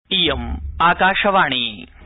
इयम् आकाशवाणी।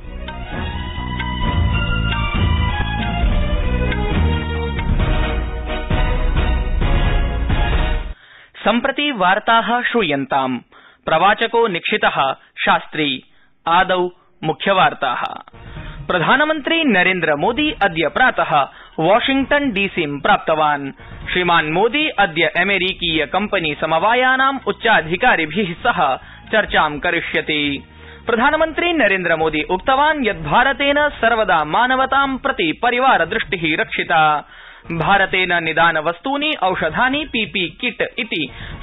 सम्प्रति वार्ताः श्रूयन्ताम्। प्रवाचको निक्षितः शास्त्री। आदौ मुख्यवार्ताः। प्रधानमन्त्री नरेन्द्र मोदी अद्य प्रातः वाशिंग्टन डीसीं प्राप्तवान्। श्रीमान् मोदी अद्य अमेरिकीय कम्पनी समवायानाम् उच्चाधिकारिभिः सह चर्चां करिष्यति। प्रधानमन्त्री नरेन्द्र मोदी उक्तवान् यत् भारतेन सर्वदा मानवतां प्रति परिवारदृष्टिः रक्षिता। भारतेन निदानवस्तूनि औषधानि पीपी किट इति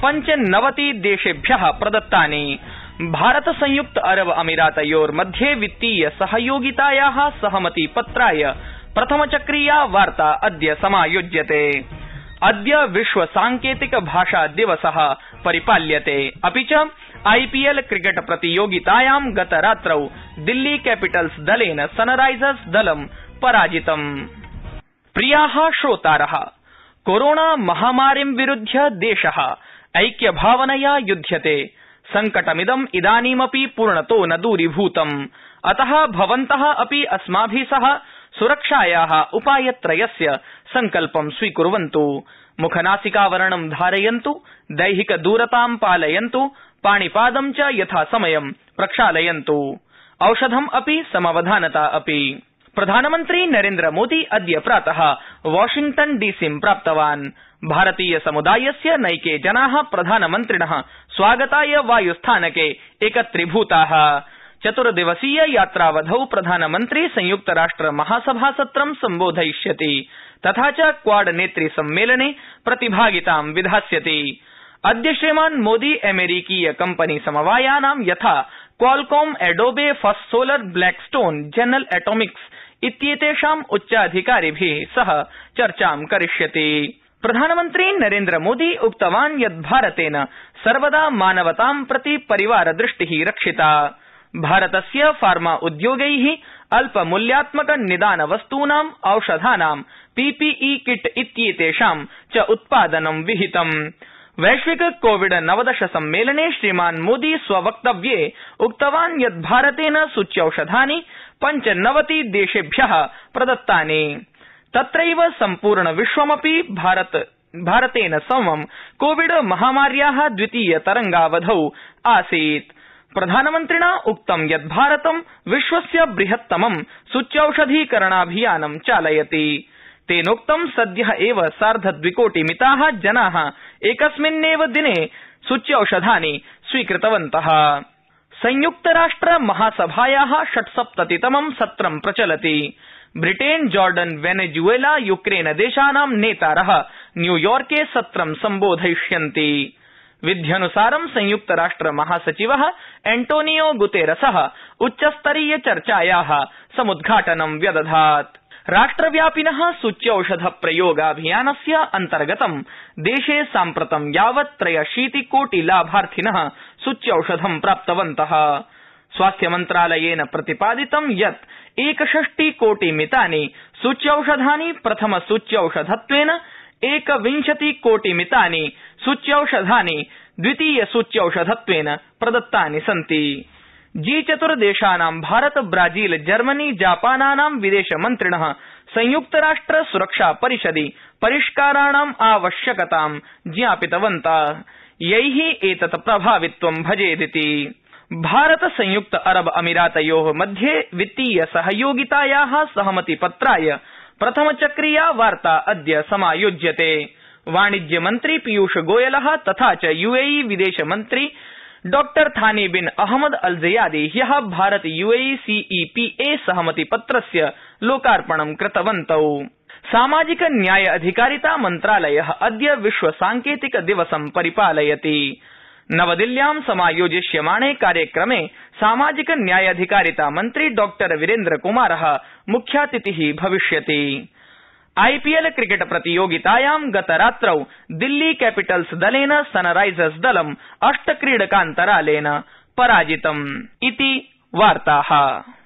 95 देशेभ्यः प्रदत्तानि। भारत संयुक्त अरब अमीरातयोर्मध्ये वित्तीय सहयोगितायाः सहमतिपत्राय प्रथमचक्रीया वार्ता अद्य समायोज्यते। अद्य विश्व सांकेतिक भाषा दिवसः परिपाल्यते। अपि च आईपीएल क्रिकेट प्रतियोगितायां गतरात्रौ दिल्ली कैपिटल्स दलेन सनराइजर्स दलं पराजितम्। प्रियाः श्रोतारः, कोरोना महामारीं विरुध्य देशः ऐक्यभावनया युध्यते। संकटमिदम् इदानीमपि पूर्णतो न दूरीभूतम्। अतः भवन्तः अपि अस्माभिः सह सुरक्षायाः उपायत्रयस्य संकल्पं स्वीकुर्वन्तु। मुखनासिकावरणं धारयन्तु, दैहिकदूरतां पालयन्तु, पाणिपादं च यथासमयं प्रक्षालयन्तु। औषधम् अपि समवधानता अपि। प्रधानमन्त्री नरेन्द्र मोदी अद्य प्रातः वाशिंग्टन डीसीं प्राप्तवान्। भारतीय समुदायस्य नैके जनाः प्रधानमन्त्रिणः स्वागताय वायुस्थानके एकत्रीभूताः। 4 दिवसीय यात्रावधौ प्रधानमन्त्री संयुक्तराष्ट्र महासभासत्रं सम्बोधयिष्यति तथा च क्वाड नेतृ सम्मेलने प्रतिभागितां विधास्यति। अद्य श्रीमान् मोदी अमेरिकीय कम्पनी समवायानां यथा Qualcomm, Adobe, first solar, Blackstone, general atomics इत्येतेषाम् उच्चाधिकारिभिः सह चर्चां करिष्यति। प्रधानमन्त्री नरेन्द्र मोदी उक्तवान् यत् भारतेन सर्वदा मानवतां प्रति परिवारदृष्टिः रक्षिता। भारतस्य फार्मा उद्योगैः अल्पमूल्यात्मक निदानवस्तूनां, औषधानां, पीपीई किट इत्येतेषां च उत्पादनं विहितम्। वैश्विक कोविड-19 सम्मेलने श्रीमान् मोदी स्ववक्तव्ये उक्तवान् यत् भारतेन सूच्यौषधानि 95 देशेभ्यः प्रदत्तानि। तत्रैव सम्पूर्ण विश्वमपि भारतेन समं कोविड महामार्याः द्वितीय तरंगावधौ आसीत्। प्रधानमन्त्रिणा उक्तं यत् भारतं विश्वस्य बृहत्तमं सूच्यौषधीकरणाभियानं चालयति। तेनोक्तं सद्यः एव 2.5 कोटिमिताः जनाः एकस्मिन्नेव दिने सूच्यौषधानि स्वीकृतवन्तः। संयुक्तराष्ट्र महासभायाः 76तमं सत्रं प्रचलति। ब्रिटेन, जॉर्डन, वेनेजुएला, यूक्रेन देशानां नेतारः न्यूयॉर्के सत्रं सम्बोधयिष्यन्ति। विध्यनुसारं संयुक्तराष्ट्र महासचिवः एंटोनियो गुतेरसः उच्चस्तरीय चर्चायाः समुद्घाटनं व्यदधात्। राष्ट्रव्यापिनः सूच्यौषध प्रयोगाभियानस्य अन्तर्गतं देशे साम्प्रतं यावत् 63 कोटि लाभार्थिनः सूच्यौषधं प्राप्तवन्तः। स्वास्थ्यमन्त्रालयेन प्रतिपादितं यत् 61 कोटिमितानि सूच्यौषधानि प्रथम सूच्यौषधत्वेन, 21 कोटिमितानि सूच्यौषधानि द्वितीय सूच्यौषधत्वेन प्रदत्तानि सन्ति। G4 देशानां भारत, ब्राजील, जर्मनी, जापानानां विदेशमन्त्रिणः संयुक्तराष्ट्र सुरक्षा परिषदि परिष्काराणाम् आवश्यकतां ज्ञापितवन्तः, यैः एतत् प्रभावित्वं भजेदिति। भारत संयुक्त अरब अमीरातयोः मध्ये वित्तीय सहयोगितायाः सहमतिपत्राय प्रथमचक्रीया वार्ता अद्य समायोज्यते। वाणिज्यमन्त्री पीयूष गोयलः तथा च यूएई विदेशमन्त्री डॉ थानी बिन अहमद अल ज़यादी ह्यः भारत यूएई सीईपीए सहमतिपत्रस्य लोकार्पणं कृतवन्तौ। सामाजिक न्याय अधिकारिता मन्त्रालयः अद्य विश्व सांकेतिक दिवसं परिपालयति। नवदिल्ल्यां समायोजिष्यमाणे कार्यक्रमे सामाजिक न्यायाधिकारिता मन्त्री डॉ वीरेन्द्र कुमारः मुख्यातिथिः भविष्यति। आईपीएल क्रिकेट प्रतियोगितायां गतरात्रौ दिल्ली कैपिटल्स दलेन सनराइजर्स दलं 8 क्रीडकान्तरालेन पराजितम्। इति वार्ताः।